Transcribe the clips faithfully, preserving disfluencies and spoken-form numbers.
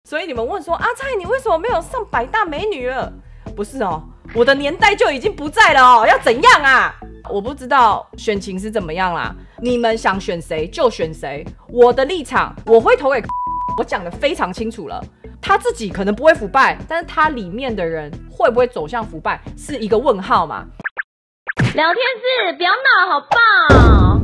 所以你们问说阿蔡你为什么没有上百大美女了？不是哦，我的年代就已经不在了哦，要怎样啊？我不知道选情是怎么样啦，你们想选谁就选谁。我的立场我会投给，我讲得非常清楚了。他自己可能不会腐败，但是他里面的人会不会走向腐败是一个问号嘛？ 聊天室不要闹，好棒！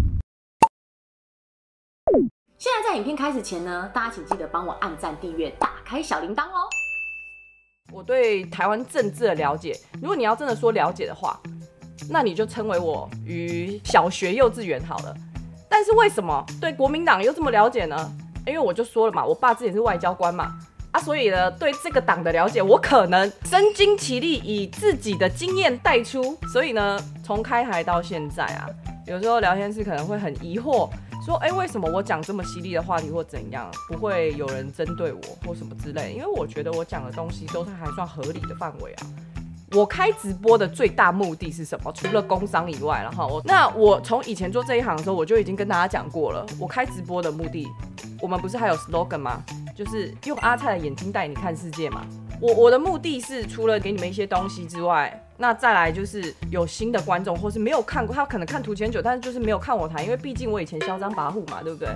现在在影片开始前呢，大家请记得帮我按赞、订阅、打开小铃铛哦。 我对台湾政治的了解，如果你要真的说了解的话，那你就称为我于小学、幼稚园好了。但是为什么对国民党又这么了解呢？因为我就说了嘛，我爸之前是外交官嘛，啊，所以呢，对这个党的了解，我可能身经其力，以自己的经验带出。所以呢，从开台到现在啊，有时候聊天室可能会很疑惑。说哎，为什么我讲这么犀利的话题或怎样，不会有人针对我或什么之类？因为我觉得我讲的东西都是还算合理的范围啊。我开直播的最大目的是什么？除了工商以外，然后那我从以前做这一行的时候，我就已经跟大家讲过了。我开直播的目的，我们不是还有 slogan 吗？就是用阿蔡的眼睛带你看世界嘛。我我的目的是除了给你们一些东西之外，那再来就是有新的观众，或是没有看过，他可能看图前久，但是就是没有看我台，因为毕竟我以前嚣张跋扈嘛，对不对？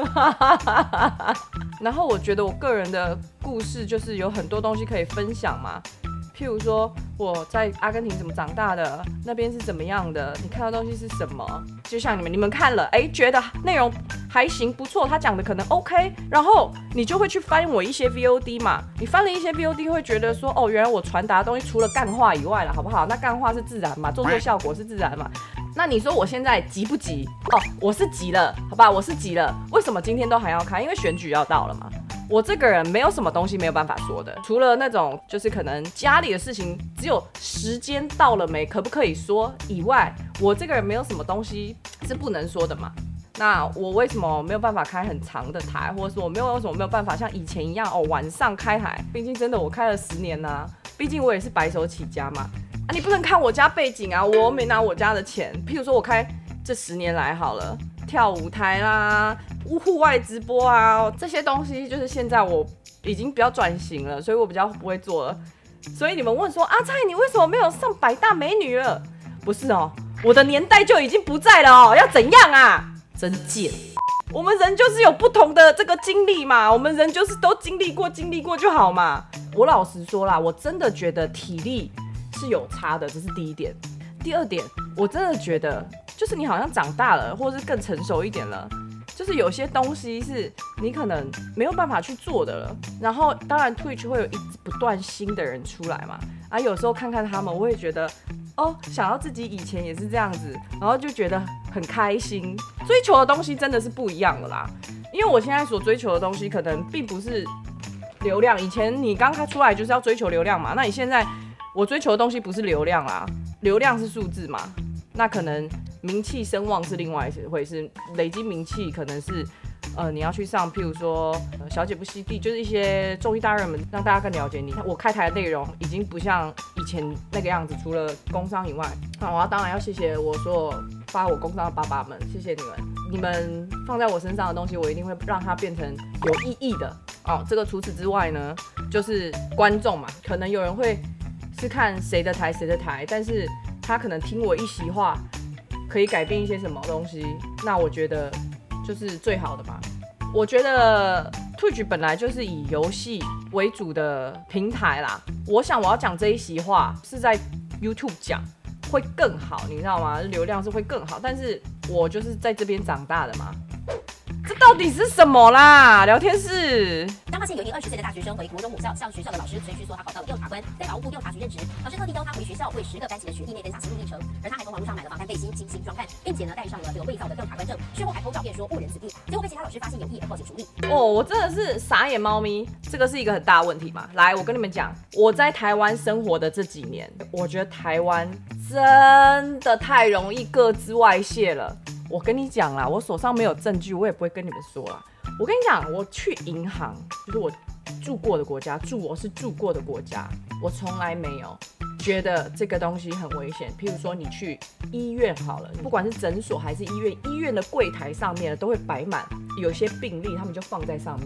然后我觉得我个人的故事就是有很多东西可以分享嘛。譬如说我在阿根廷怎么长大的，那边是怎么样的，你看到东西是什么？就像你们，你们看了，哎，觉得内容还行，不错，他讲的可能 OK， 然后你就会去翻我一些 V O D 嘛。你翻了一些 V O D， 会觉得说，哦，原来我传达的东西除了干话以外了，好不好？那干话是自然嘛，做做效果是自然嘛。那你说我现在急不急？哦，我是急了，好吧，我是急了。为什么今天都还要看？因为选举要到了嘛。我这个人没有什么东西没有办法说的，除了那种就是可能家里的事情，只有时间到了没，可不可以说以外，我这个人没有什么东西是不能说的嘛。那我为什么没有办法开很长的台，或者是我没有为什么没有办法像以前一样哦晚上开台？毕竟真的我开了十年呐、啊，毕竟我也是白手起家嘛。啊，你不能看我家背景啊，我没拿我家的钱。譬如说我开这十年来好了，跳舞台啦。户外直播啊，这些东西就是现在我已经比较转型了，所以我比较不会做了。所以你们问说阿蔡你为什么没有上百大美女了？不是哦，我的年代就已经不在了哦，要怎样啊？真贱！我们人就是有不同的这个经历嘛，我们人就是都经历过，经历过就好嘛。我老实说啦，我真的觉得体力是有差的，这是第一点。第二点，我真的觉得就是你好像长大了，或是更成熟一点了。就是有些东西是你可能没有办法去做的了，然后当然 Twitch 会有一直不断新的人出来嘛，啊有时候看看他们，我会觉得哦，想到自己以前也是这样子，然后就觉得很开心。追求的东西真的是不一样了啦，因为我现在所追求的东西可能并不是流量，以前你刚开出来就是要追求流量嘛，那你现在我追求的东西不是流量啦，流量是数字嘛，那可能。名气声望是另外一回事，累积名气可能是，呃，你要去上，譬如说，呃、小姐不吸地，就是一些综艺大热门，让大家更了解你。我开台的内容已经不像以前那个样子，除了工商以外，那我要当然要谢谢我所有发我工商的爸爸们，谢谢你们，你们放在我身上的东西，我一定会让它变成有意义的。哦，这个除此之外呢，就是观众嘛，可能有人会是看谁的台谁的台，但是他可能听我一席话。可以改变一些什么东西，那我觉得就是最好的嘛。我觉得 Twitch 本来就是以游戏为主的平台啦，我想我要讲这一席话是在 YouTube 讲会更好，你知道吗？流量是会更好，但是我就是在这边长大的嘛。这到底是什么啦？聊天室。 彰化县有一名二十岁的大学生回国中母校，向学校的老师随讯说他考到了调查官，在法务部调查局任职。老师特地邀他回学校，为十个班级的学弟妹分享心路历程。而他还从网络上买了防弹背心，精心装扮，并且呢带上了这个伪造的调查官证。事后还偷照片说误人子弟，结果被其他老师发现有异而报警处理。 哦，我真的是傻眼猫咪，这个是一个很大的问题嘛。来，我跟你们讲，我在台湾生活的这几年，我觉得台湾真的太容易各自外泄了。我跟你讲啦，我手上没有证据，我也不会跟你们说啦。我跟你讲，我去银行，就是我住过的国家，住我是住过的国家，我从来没有觉得这个东西很危险。譬如说，你去医院好了，不管是诊所还是医院，医院的柜台上面都会摆满有些病历，他们就放在上面。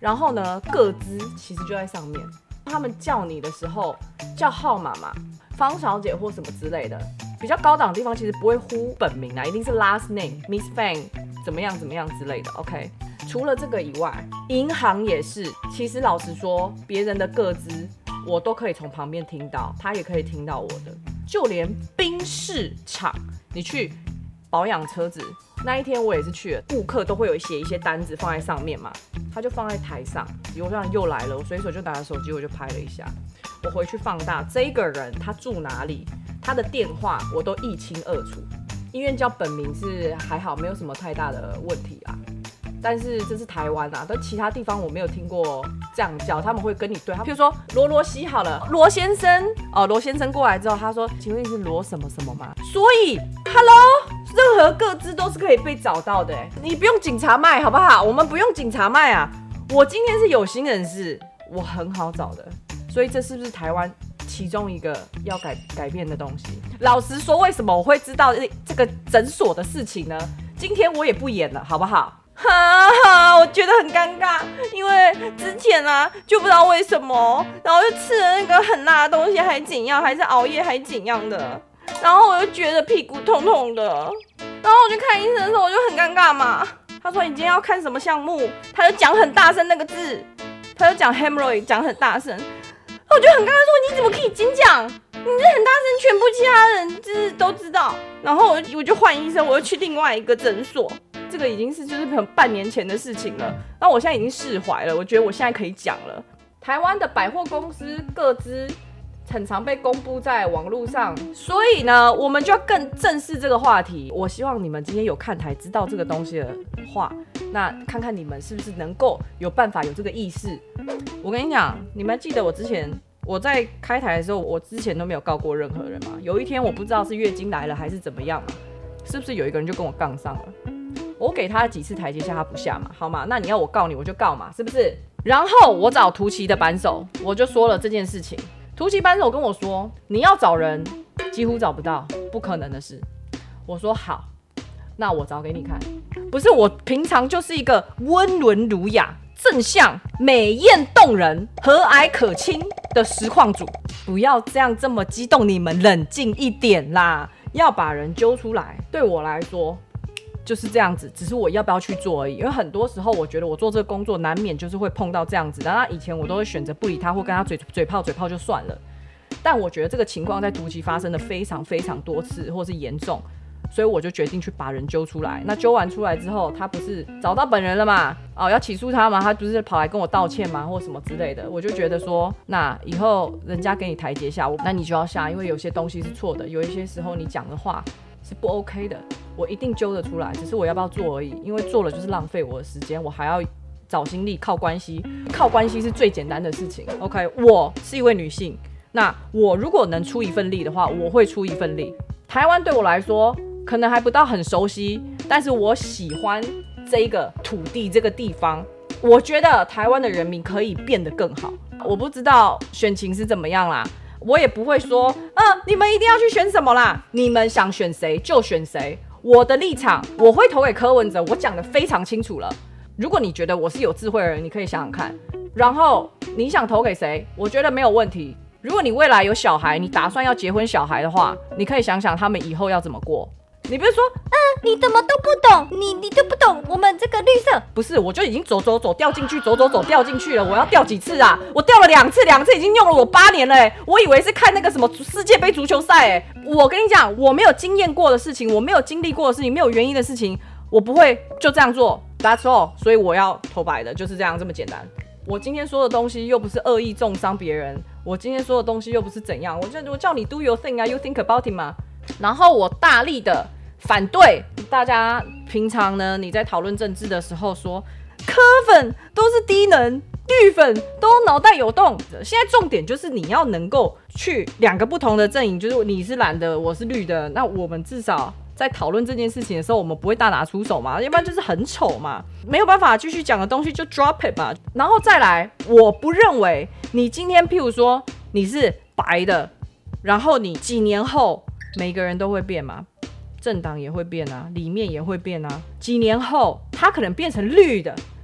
然后呢，个资其实就在上面。他们叫你的时候叫号码嘛，方小姐或什么之类的，比较高档的地方其实不会呼本名啦，一定是 last name，Miss Fang 怎么样怎么样之类的。OK， 除了这个以外，银行也是。其实老实说，别人的个资我都可以从旁边听到，他也可以听到我的。就连宾士厂，你去保养车子那一天，我也是去了，顾客都会有写一些单子放在上面嘛，他就放在台上。我想又来了，我随手就拿着手机，我就拍了一下。我回去放大，这个人他住哪里，他的电话我都一清二楚。医院叫本名是还好，没有什么太大的问题啊。但是这是台湾啊，但其他地方我没有听过这样叫，他们会跟你对，譬如说罗罗西好了，罗先生哦，罗先生过来之后，他说，请问你是罗什么什么吗？所以 ，Hello， 任何个资都是可以被找到的，你不用警察麦好不好？我们不用警察麦啊，我今天是有心人士，我很好找的，所以这是不是台湾其中一个要改改变的东西？老实说，为什么我会知道这个诊所的事情呢？今天我也不演了，好不好？哈哈，我觉得很尴尬，因为之前啊就不知道为什么，然后就吃了那个很辣的东西，还怎样，还是熬夜，还怎样的，然后我就觉得屁股痛痛的，然后我去看医生的时候，我就很尴尬嘛。他说你今天要看什么项目，他就讲很大声那个字，他就讲 hemorrhoid 讲很大声，我就很尴尬说你怎么可以金讲？你这很大声，全部其他人就是都知道。然后我就我就换医生，我就去另外一个诊所。这个已经是就是可能半年前的事情了，那我现在已经释怀了，我觉得我现在可以讲了。台湾的百货公司个资很常被公布在网络上，所以呢，我们就要更正视这个话题。我希望你们今天有看台知道这个东西的话，那看看你们是不是能够有办法有这个意识。我跟你讲，你们记得我之前我在开台的时候，我之前都没有告过任何人嘛。有一天我不知道是月经来了还是怎么样嘛，是不是有一个人就跟我杠上了？我给他几次台阶下，他不下嘛，好嘛？那你要我告你，我就告嘛，是不是？然后我找图奇的扳手，我就说了这件事情。图奇扳手跟我说，你要找人，几乎找不到，不可能的事。我说好，那我找给你看。不是，我平常就是一个温文儒雅、正向、美艳动人、和蔼可亲的实况主。不要这样这么激动，你们冷静一点啦，要把人揪出来。对我来说。就是这样子，只是我要不要去做而已。因为很多时候，我觉得我做这个工作难免就是会碰到这样子。然后以前我都会选择不理他，或跟他嘴嘴炮嘴炮就算了。但我觉得这个情况在图奇发生的非常非常多次，或是严重，所以我就决定去把人揪出来。那揪完出来之后，他不是找到本人了嘛？哦，要起诉他嘛？他不是跑来跟我道歉嘛，或什么之类的？我就觉得说，那以后人家给你台阶下，那你就要下，因为有些东西是错的，有一些时候你讲的话。是不 OK 的，我一定揪得出来，只是我要不要做而已。因为做了就是浪费我的时间，我还要找心力靠关系，靠关系是最简单的事情。OK， 我是一位女性，那我如果能出一份力的话，我会出一份力。台湾对我来说可能还不到很熟悉，但是我喜欢这个土地这个地方，我觉得台湾的人民可以变得更好。我不知道选情是怎么样啦。我也不会说，嗯，你们一定要去选什么啦，你们想选谁就选谁。我的立场，我会投给柯文哲，我讲得非常清楚了。如果你觉得我是有智慧的人，你可以想想看。然后你想投给谁，我觉得没有问题。如果你未来有小孩，你打算要结婚小孩的话，你可以想想他们以后要怎么过。你不是说， 嗯，你怎么都不懂，你你都不懂我们这个绿色。 不是，我就已经走走走掉进去，走走走掉进去了。我要掉几次啊？我掉了两次，两次已经用了我八年了、欸。我以为是看那个什么世界杯足球赛、欸，我跟你讲，我没有经验过的事情，我没有经历过的事情，没有原因的事情，我不会就这样做。That's all。所以我要投白的，就是这样这么简单。我今天说的东西又不是恶意重伤别人，我今天说的东西又不是怎样，我就我叫你 do your thing 啊 ，you think about it 嘛。然后我大力的反对大家平常呢，你在讨论政治的时候说柯粉都是低能，绿粉都脑袋有洞。现在重点就是你要能够去两个不同的阵营，就是你是蓝的，我是绿的，那我们至少在讨论这件事情的时候，我们不会大打出手嘛，要不然就是很丑嘛，没有办法继续讲的东西就 drop it 嘛。然后再来，我不认为你今天譬如说你是白的，然后你几年后每个人都会变嘛，政党也会变啊，里面也会变啊，几年后他可能变成绿的，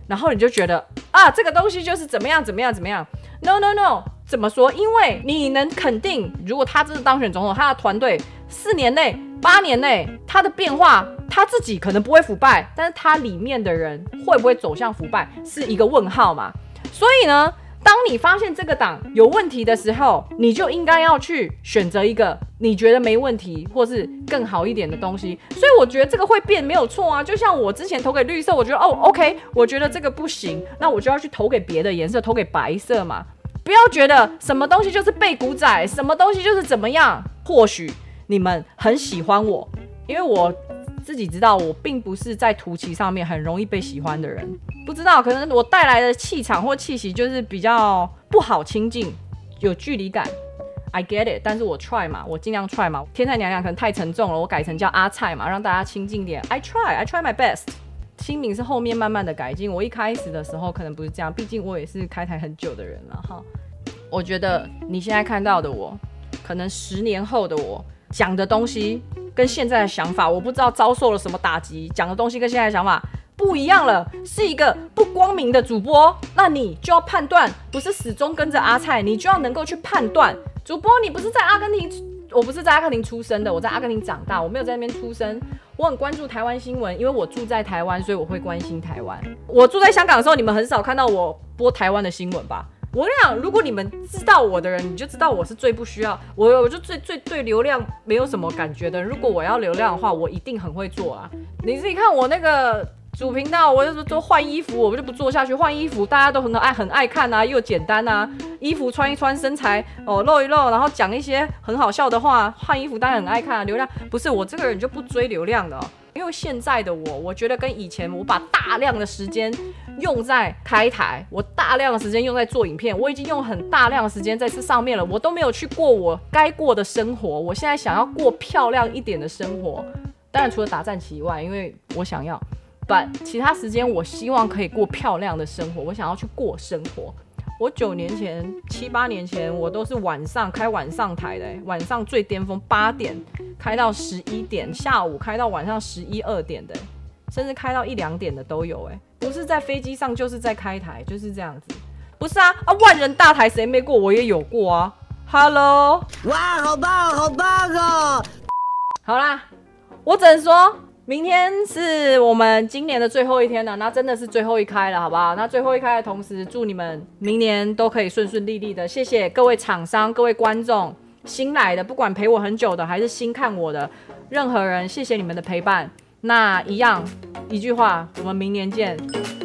然后你就觉得啊，这个东西就是怎么样怎么样怎么样。No no no， 怎么说？因为你能肯定，如果他真的当选总统，他的团队四年内、八年内他的变化，他自己可能不会腐败，但是他里面的人会不会走向腐败，是一个问号嘛。所以呢，当你发现这个党有问题的时候，你就应该要去选择一个你觉得没问题或是更好一点的东西。所以我觉得这个会变没有错啊。就像我之前投给绿色，我觉得哦 OK， 我觉得这个不行，那我就要去投给别的颜色，投给白色嘛。不要觉得什么东西就是背骨仔，什么东西就是怎么样。或许你们很喜欢我，因为我自己知道我并不是在图奇上面很容易被喜欢的人。不知道，可能我带来的气场或气息就是比较不好亲近，有距离感。I get it， 但是我 try 嘛，我尽量 try 嘛。天菜娘娘可能太沉重了，我改成叫阿菜嘛，让大家亲近点。I try, I try my best。新名是后面慢慢的改进，我一开始的时候可能不是这样，毕竟我也是开台很久的人了哈。我觉得你现在看到的我，可能十年后的我讲的东西跟现在的想法，我不知道遭受了什么打击，讲的东西跟现在的想法不一样了，是一个不光明的主播，那你就要判断，不是始终跟着阿菜，你就要能够去判断。主播，你不是在阿根廷，我不是在阿根廷出生的，我在阿根廷长大，我没有在那边出生。我很关注台湾新闻，因为我住在台湾，所以我会关心台湾。我住在香港的时候，你们很少看到我播台湾的新闻吧？我跟你讲，如果你们知道我的人，你就知道我是最不需要，我我就最最对流量没有什么感觉的人。如果我要流量的话，我一定很会做啊！你自己看我那个主频道，我就是说换衣服，我就不做下去。换衣服大家都很爱很爱看啊，又简单啊，衣服穿一穿，身材哦露一露，然后讲一些很好笑的话。换衣服当然很爱看啊，流量不是我这个人就不追流量的哦。因为现在的我，我觉得跟以前我把大量的时间用在开台，我大量的时间用在做影片，我已经用很大量的时间在这上面了，我都没有去过我该过的生活。我现在想要过漂亮一点的生活，当然除了打战旗以外，因为我想要，但其他时间我希望可以过漂亮的生活，我想要去过生活。我九年前、七八年前，我都是晚上开晚上台的，晚上最巅峰八点开到十一点，下午开到晚上十一二点的，甚至开到一两点的都有，哎，不是在飞机上就是在开台，就是这样子。不是啊，啊万人大台谁没过？我也有过啊。Hello， 哇，好棒，好棒哦！ 好啦，我只能说。明天是我们今年的最后一天了，那真的是最后一开了，好不好？那最后一开的同时，祝你们明年都可以顺顺利利的。谢谢各位厂商、各位观众，新来的，不管陪我很久的，还是新看我的，任何人，谢谢你们的陪伴。那一样，一句话，我们明年见。